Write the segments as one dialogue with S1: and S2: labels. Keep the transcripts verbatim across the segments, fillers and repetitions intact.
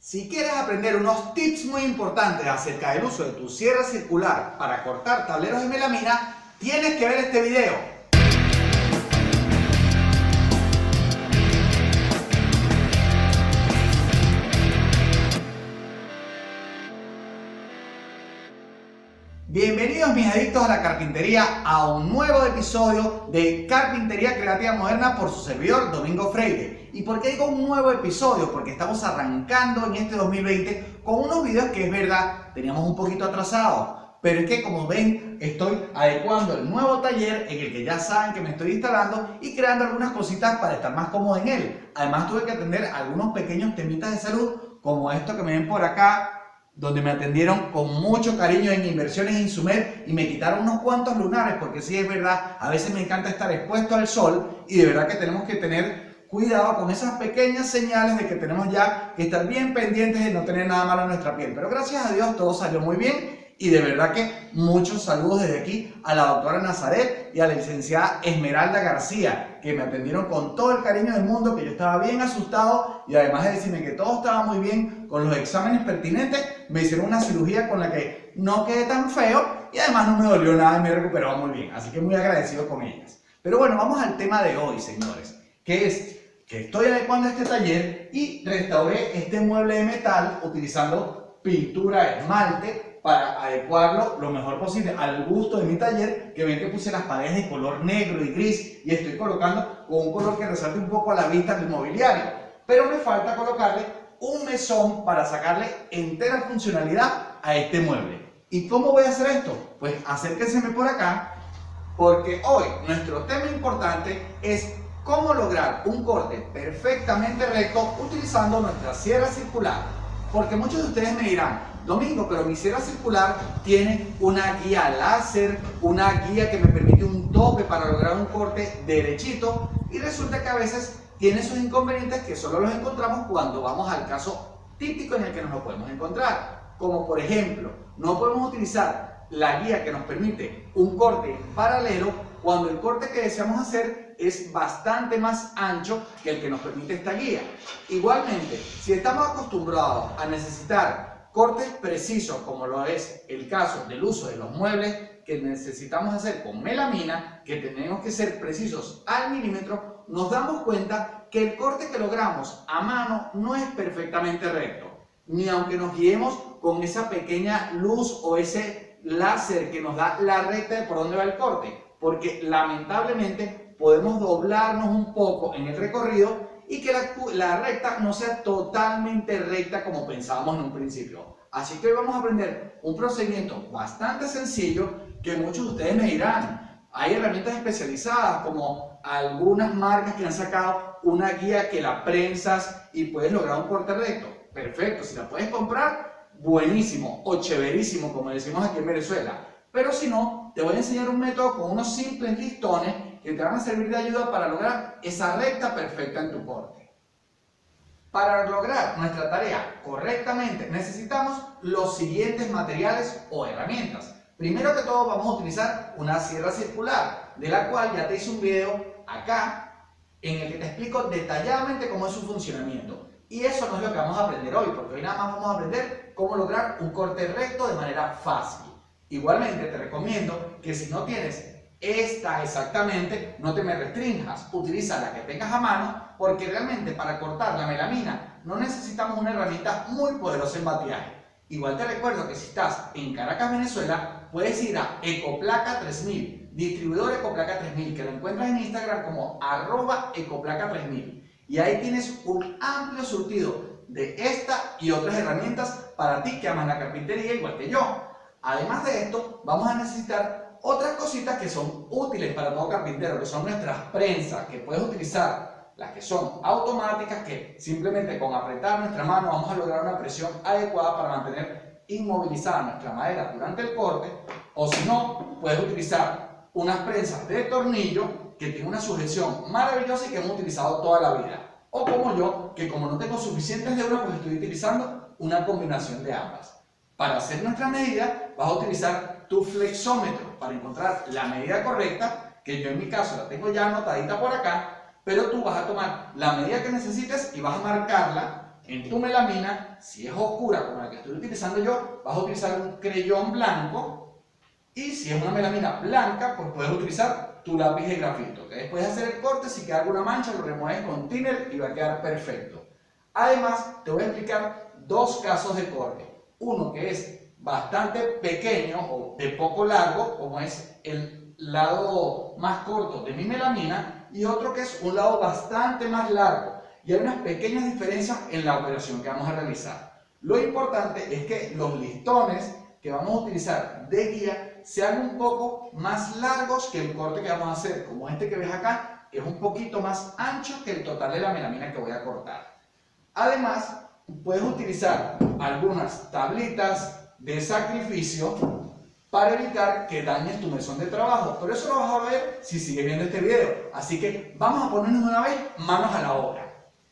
S1: Si quieres aprender unos tips muy importantes acerca del uso de tu sierra circular para cortar tableros de melamina, tienes que ver este video. Bienvenidos mis adictos a la carpintería a un nuevo episodio de Carpintería Creativa Moderna por su servidor Domingo Freire. ¿Y por qué digo un nuevo episodio? Porque estamos arrancando en este dos mil veinte con unos videos que es verdad, teníamos un poquito atrasados. Pero es que como ven, estoy adecuando el nuevo taller en el que ya saben que me estoy instalando y creando algunas cositas para estar más cómodo en él. Además tuve que atender algunos pequeños temitas de salud, como esto que me ven por acá, donde me atendieron con mucho cariño en Inversiones Insumer y me quitaron unos cuantos lunares, porque sí es verdad, a veces me encanta estar expuesto al sol y de verdad que tenemos que tener cuidado con esas pequeñas señales de que tenemos ya que estar bien pendientes de no tener nada malo en nuestra piel. Pero gracias a Dios todo salió muy bien y de verdad que muchos saludos desde aquí a la doctora Nazaret y a la licenciada Esmeralda García, que me atendieron con todo el cariño del mundo, que yo estaba bien asustado y además de decirme que todo estaba muy bien con los exámenes pertinentes, me hicieron una cirugía con la que no quedé tan feo y además no me dolió nada y me he recuperado muy bien, así que muy agradecido con ellas. Pero bueno, vamos al tema de hoy, señores, que es que estoy adecuando este taller y restauré este mueble de metal utilizando pintura esmalte para adecuarlo lo mejor posible al gusto de mi taller, que ven que puse las paredes de color negro y gris y estoy colocando con un color que resalte un poco a la vista del mobiliario, pero me falta colocarle un mesón para sacarle entera funcionalidad a este mueble. ¿Y cómo voy a hacer esto? Pues acérquenseme por acá, porque hoy nuestro tema importante es cómo lograr un corte perfectamente recto utilizando nuestra sierra circular. Porque muchos de ustedes me dirán, Domingo, pero mi sierra circular tiene una guía láser, una guía que me permite un tope para lograr un corte derechito, y resulta que a veces tiene sus inconvenientes que solo los encontramos cuando vamos al caso típico en el que nos lo podemos encontrar. Como por ejemplo, no podemos utilizar la guía que nos permite un corte paralelo cuando el corte que deseamos hacer es bastante más ancho que el que nos permite esta guía. Igualmente, si estamos acostumbrados a necesitar cortes precisos, como lo es el caso del uso de los muebles que necesitamos hacer con melamina, que tenemos que ser precisos al milímetro, nos damos cuenta que el corte que logramos a mano no es perfectamente recto, ni aunque nos guiemos con esa pequeña luz o ese láser que nos da la recta de por dónde va el corte, porque lamentablemente podemos doblarnos un poco en el recorrido y que la, la recta no sea totalmente recta como pensábamos en un principio. Así que hoy vamos a aprender un procedimiento bastante sencillo que muchos de ustedes me dirán. Hay herramientas especializadas como algunas marcas que han sacado una guía que la prensas y puedes lograr un corte recto. Perfecto, si la puedes comprar, buenísimo o chéverísimo como decimos aquí en Venezuela. Pero si no, te voy a enseñar un método con unos simples listones que te van a servir de ayuda para lograr esa recta perfecta en tu corte. Para lograr nuestra tarea correctamente necesitamos los siguientes materiales o herramientas. Primero que todo vamos a utilizar una sierra circular, de la cual ya te hice un video acá en el que te explico detalladamente cómo es su funcionamiento. Y eso no es lo que vamos a aprender hoy, porque hoy nada más vamos a aprender cómo lograr un corte recto de manera fácil. Igualmente te recomiendo que si no tienes esta exactamente, no te me restringas, utiliza la que tengas a mano, porque realmente para cortar la melamina no necesitamos una herramienta muy poderosa en batiaje. Igual te recuerdo que si estás en Caracas, Venezuela, puedes ir a Ecoplaca tres mil, distribuidor Ecoplaca tres mil, que lo encuentras en Instagram como arroba Ecoplaca tres mil. Y ahí tienes un amplio surtido de esta y otras herramientas para ti que amas la carpintería igual que yo. Además de esto, vamos a necesitar otras cositas que son útiles para todo carpintero, que son nuestras prensas, que puedes utilizar las que son automáticas, que simplemente con apretar nuestra mano vamos a lograr una presión adecuada para mantener inmovilizada nuestra madera durante el corte, o si no, puedes utilizar unas prensas de tornillo que tienen una sujeción maravillosa y que hemos utilizado toda la vida, o como yo, que como no tengo suficientes de una, pues estoy utilizando una combinación de ambas. Para hacer nuestra medida vas a utilizar tu flexómetro para encontrar la medida correcta, que yo en mi caso la tengo ya anotadita por acá, pero tú vas a tomar la medida que necesites y vas a marcarla en tu melamina, si es oscura como la que estoy utilizando yo, vas a utilizar un creyón blanco, y si es una melamina blanca, pues puedes utilizar tu lápiz de grafito, que después de hacer el corte, si queda alguna mancha, lo remueves con thinner y va a quedar perfecto. Además, te voy a explicar dos casos de corte. Uno que es bastante pequeño o de poco largo, como es el lado más corto de mi melamina, y otro que es un lado bastante más largo. Y hay unas pequeñas diferencias en la operación que vamos a realizar. Lo importante es que los listones que vamos a utilizar de guía sean un poco más largos que el corte que vamos a hacer, como este que ves acá, que es un poquito más ancho que el total de la melamina que voy a cortar. Además, puedes utilizar algunas tablitas de sacrificio para evitar que dañes tu mesón de trabajo, pero eso lo vas a ver si sigues viendo este video. Así que vamos a ponernos una vez manos a la obra.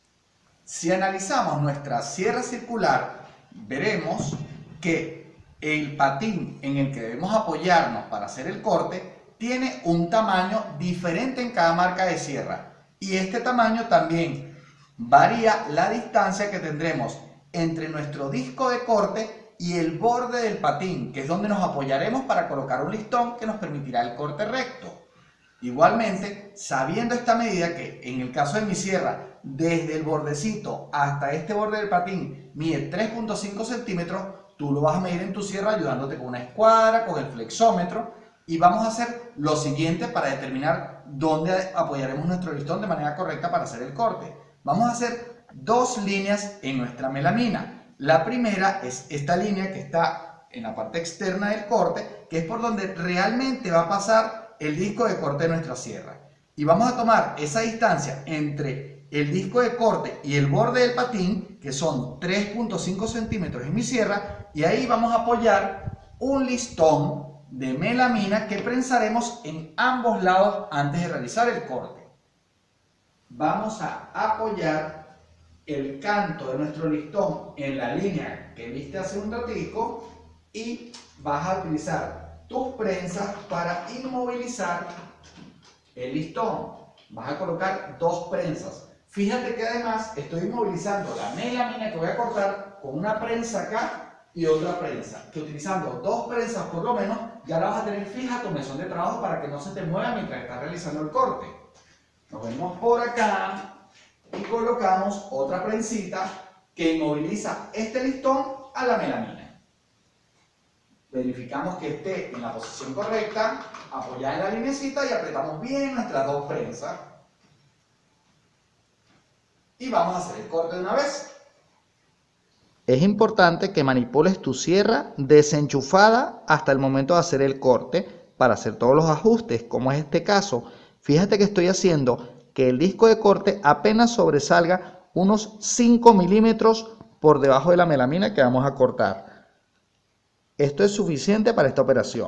S1: Si analizamos nuestra sierra circular, veremos que el patín en el que debemos apoyarnos para hacer el corte tiene un tamaño diferente en cada marca de sierra, y este tamaño también varía la distancia que tendremos entre nuestro disco de corte y el borde del patín, que es donde nos apoyaremos para colocar un listón que nos permitirá el corte recto. Igualmente, sabiendo esta medida, que en el caso de mi sierra, desde el bordecito hasta este borde del patín mide tres punto cinco centímetros, tú lo vas a medir en tu sierra ayudándote con una escuadra, con el flexómetro, y vamos a hacer lo siguiente para determinar dónde apoyaremos nuestro listón de manera correcta para hacer el corte. Vamos a hacer dos líneas en nuestra melamina. La primera es esta línea que está en la parte externa del corte, que es por donde realmente va a pasar el disco de corte de nuestra sierra. Y vamos a tomar esa distancia entre el disco de corte y el borde del patín, que son tres punto cinco centímetros en mi sierra, y ahí vamos a apoyar un listón de melamina que prensaremos en ambos lados antes de realizar el corte. Vamos a apoyar el canto de nuestro listón en la línea que viste hace un ratico, y vas a utilizar tus prensas para inmovilizar el listón. Vas a colocar dos prensas. Fíjate que además estoy inmovilizando la melamina que voy a cortar con una prensa acá y otra prensa, que utilizando dos prensas por lo menos ya la vas a tener fija tu mesón de trabajo para que no se te mueva mientras estás realizando el corte. Nos vemos por acá y colocamos otra prensita que inmoviliza este listón a la melamina. Verificamos que esté en la posición correcta, apoyada en la linecita, y apretamos bien nuestras dos prensas. Y vamos a hacer el corte de una vez. Es importante que manipules tu sierra desenchufada hasta el momento de hacer el corte para hacer todos los ajustes, como es este caso. Fíjate que estoy haciendo que el disco de corte apenas sobresalga unos cinco milímetros por debajo de la melamina que vamos a cortar. Esto es suficiente para esta operación.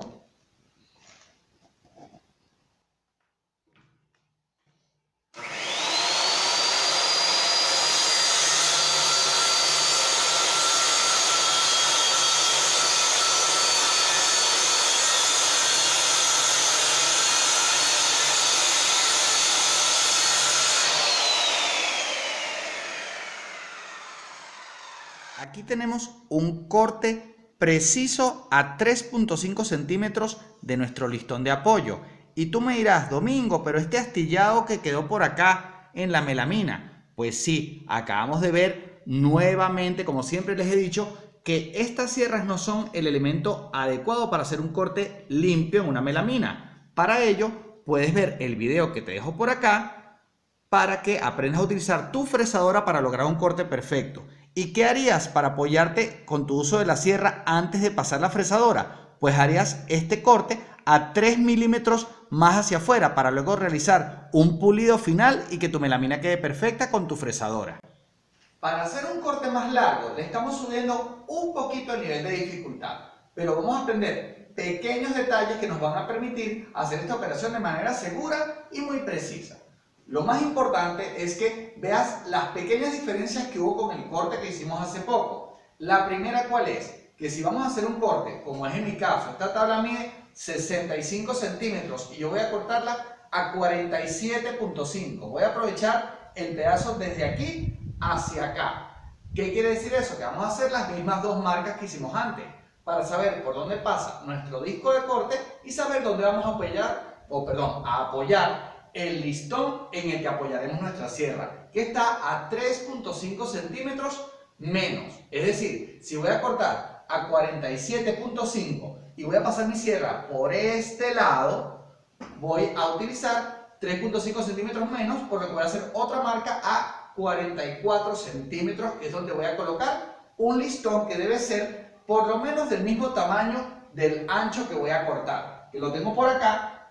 S1: Aquí tenemos un corte preciso a tres punto cinco centímetros de nuestro listón de apoyo. Y tú me dirás, Domingo, pero este astillado que quedó por acá en la melamina. Pues sí, acabamos de ver nuevamente, como siempre les he dicho, que estas sierras no son el elemento adecuado para hacer un corte limpio en una melamina. Para ello, puedes ver el video que te dejo por acá para que aprendas a utilizar tu fresadora para lograr un corte perfecto. ¿Y qué harías para apoyarte con tu uso de la sierra antes de pasar la fresadora? Pues harías este corte a tres milímetros más hacia afuera para luego realizar un pulido final y que tu melamina quede perfecta con tu fresadora. Para hacer un corte más largo le estamos subiendo un poquito el nivel de dificultad, pero vamos a aprender pequeños detalles que nos van a permitir hacer esta operación de manera segura y muy precisa. Lo más importante es que veas las pequeñas diferencias que hubo con el corte que hicimos hace poco. La primera, ¿cuál es? Que si vamos a hacer un corte, como es en mi caso, esta tabla mide sesenta y cinco centímetros y yo voy a cortarla a cuarenta y siete punto cinco. Voy a aprovechar el pedazo desde aquí hacia acá. ¿Qué quiere decir eso? Que vamos a hacer las mismas dos marcas que hicimos antes, para saber por dónde pasa nuestro disco de corte y saber dónde vamos a apoyar, o perdón, a apoyar el listón en el que apoyaremos nuestra sierra, que está a tres punto cinco centímetros menos. Es decir, si voy a cortar a cuarenta y siete punto cinco y voy a pasar mi sierra por este lado, voy a utilizar tres punto cinco centímetros menos, por lo que voy a hacer otra marca a cuarenta y cuatro centímetros, que es donde voy a colocar un listón que debe ser por lo menos del mismo tamaño del ancho que voy a cortar, que lo tengo por acá,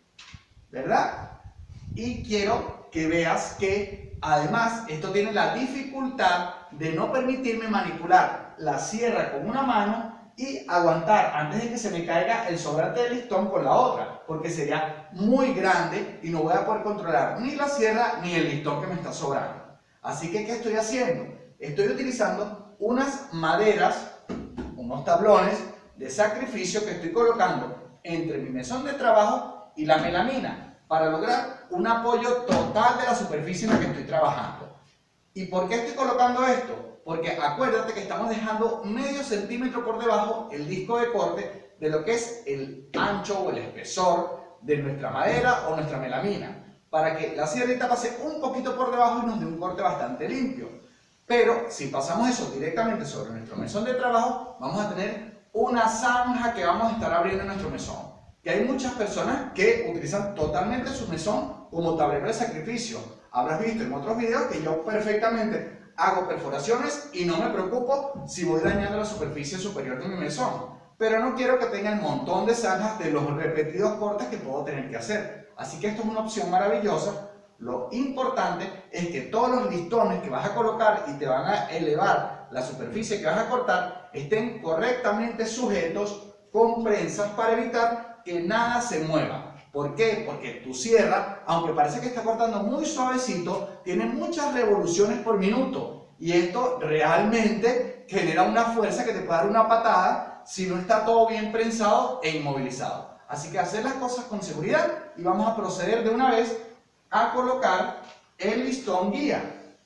S1: ¿verdad? Y quiero que veas que además esto tiene la dificultad de no permitirme manipular la sierra con una mano y aguantar antes de que se me caiga el sobrante del listón con la otra, porque sería muy grande y no voy a poder controlar ni la sierra ni el listón que me está sobrando. Así que, ¿qué estoy haciendo? Estoy utilizando unas maderas, unos tablones de sacrificio que estoy colocando entre mi mesón de trabajo y la melamina, para lograr un apoyo total de la superficie en la que estoy trabajando. ¿Y por qué estoy colocando esto? Porque acuérdate que estamos dejando medio centímetro por debajo el disco de corte de lo que es el ancho o el espesor de nuestra madera o nuestra melamina, para que la sierrita pase un poquito por debajo y nos dé un corte bastante limpio. Pero si pasamos eso directamente sobre nuestro mesón de trabajo, vamos a tener una zanja que vamos a estar abriendo en nuestro mesón. Que hay muchas personas que utilizan totalmente su mesón como tablero de sacrificio. Habrás visto en otros videos que yo perfectamente hago perforaciones y no me preocupo si voy dañando la superficie superior de mi mesón. Pero no quiero que tenga el montón de zanjas de los repetidos cortes que puedo tener que hacer. Así que esto es una opción maravillosa. Lo importante es que todos los listones que vas a colocar y te van a elevar la superficie que vas a cortar estén correctamente sujetos con prensas para evitar que nada se mueva. ¿Por qué? Porque tu sierra, aunque parece que está cortando muy suavecito, tiene muchas revoluciones por minuto y esto realmente genera una fuerza que te puede dar una patada si no está todo bien prensado e inmovilizado. Así que hacer las cosas con seguridad y vamos a proceder de una vez a colocar el listón guía,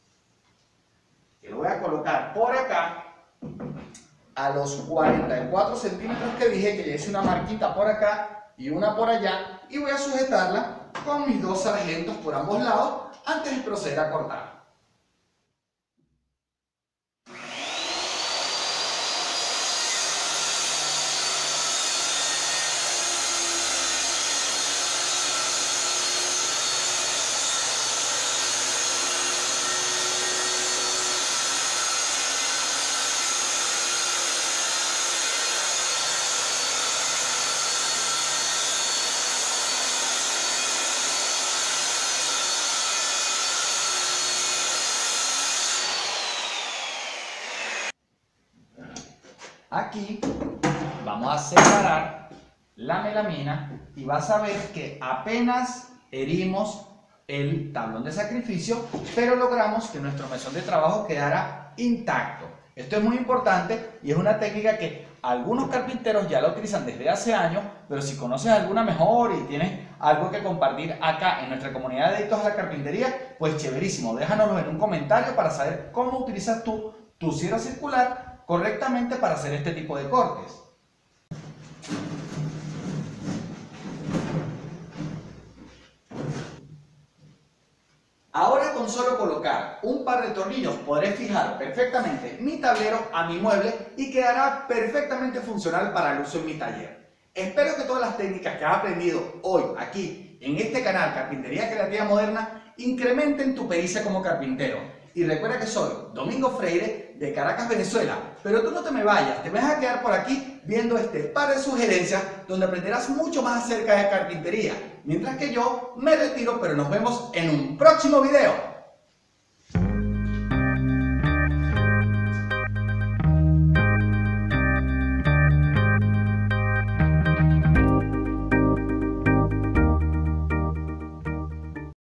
S1: que lo voy a colocar por acá a los cuarenta y cuatro centímetros que dije, que ya hice una marquita por acá y una por allá, y voy a sujetarla con mis dos sargentos por ambos lados antes de proceder a cortar. Aquí vamos a separar la melamina y vas a ver que apenas herimos el tablón de sacrificio, pero logramos que nuestro mesón de trabajo quedara intacto. Esto es muy importante y es una técnica que algunos carpinteros ya la utilizan desde hace años, pero si conoces alguna mejor y tienes algo que compartir acá en nuestra comunidad de adictos a la carpintería, pues chéverísimo, déjanoslo en un comentario para saber cómo utilizas tú tu sierra circular correctamente para hacer este tipo de cortes. Ahora, con solo colocar un par de tornillos podré fijar perfectamente mi tablero a mi mueble y quedará perfectamente funcional para el uso en mi taller. Espero que todas las técnicas que has aprendido hoy aquí en este canal Carpintería Creativa Moderna incrementen tu pericia como carpintero. Y recuerda que soy Domingo Freire de Caracas, Venezuela, pero tú no te me vayas, te vas a quedar por aquí viendo este par de sugerencias donde aprenderás mucho más acerca de carpintería, mientras que yo me retiro, pero nos vemos en un próximo video.